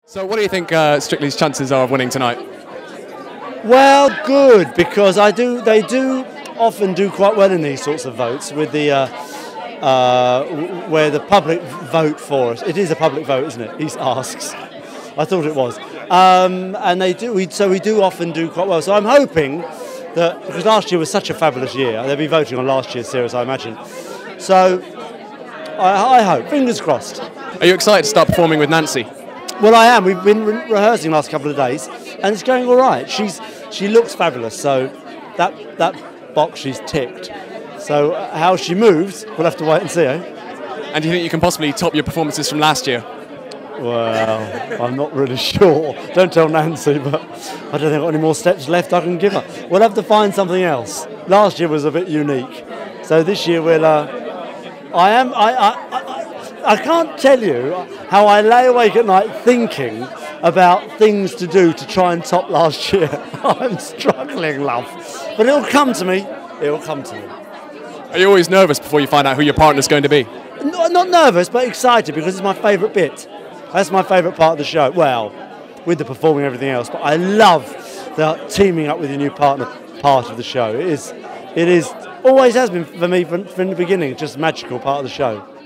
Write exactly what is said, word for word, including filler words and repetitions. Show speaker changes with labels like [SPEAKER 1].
[SPEAKER 1] So what do you think uh, Strictly's chances are of winning tonight?
[SPEAKER 2] Well, good, because I do. They do often do quite well in these sorts of votes with the uh, uh, where the public vote for us. It is a public vote, isn't it? He asks. I thought it was, um, and they do. We, so we do often do quite well. So I'm hoping that, because last year was such a fabulous year, they'll be voting on last year's series, I imagine. So I, I hope. Fingers crossed.
[SPEAKER 1] Are you excited to start performing with Nancy?
[SPEAKER 2] Well, I am. We've been re- rehearsing the last couple of days, and it's going all right. She's she looks fabulous. So that that box she's ticked. So uh, how she moves, we'll have to wait and see. Eh?
[SPEAKER 1] And do you think you can possibly top your performances from last year?
[SPEAKER 2] Well, I'm not really sure. Don't tell Nancy, but I don't think I've got any more steps left I can give her. We'll have to find something else. Last year was a bit unique, so this year we'll. Uh, I am. I. I, I I can't tell you how I lay awake at night thinking about things to do to try and top last year. I'm struggling, love. But it'll come to me. It'll come to me.
[SPEAKER 1] Are you always nervous before you find out who your partner's going to be?
[SPEAKER 2] No, not nervous, but excited, because it's my favourite bit. That's my favourite part of the show. Well, with the performing and everything else, but I love the teaming up with your new partner part of the show. It is, it is, always has been for me from, from the beginning, just a magical part of the show.